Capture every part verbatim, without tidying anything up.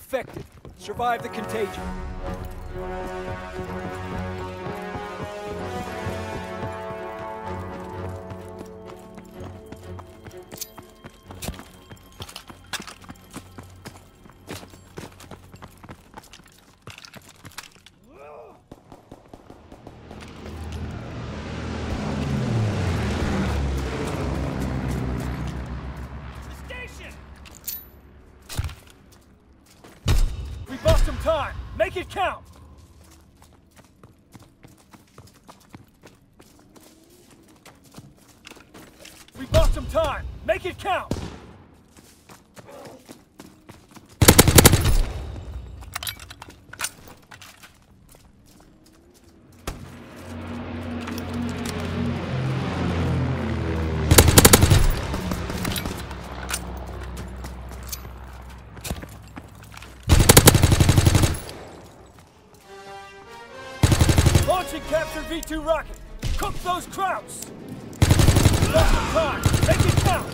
infected. Survive the contagion. Bought some time. Make it count. We bought some time. Make it count. Launching capture V two rocket. Cook those Krauts. Lots of time. Make it count.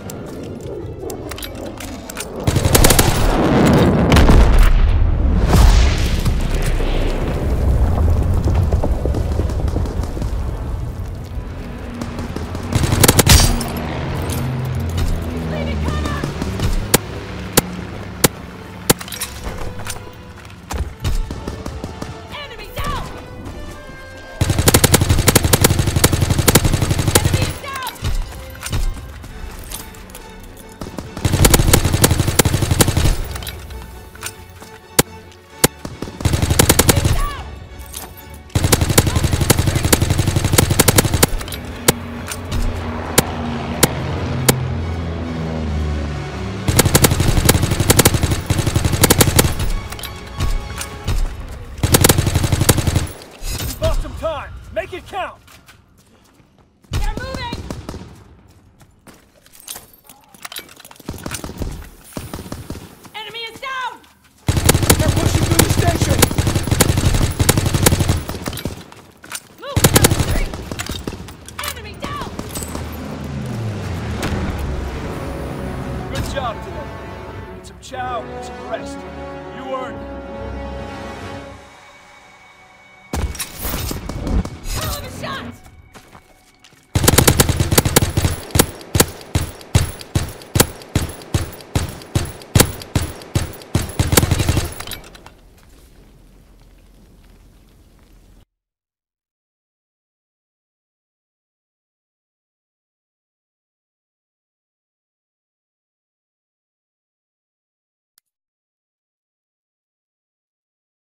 Make it count!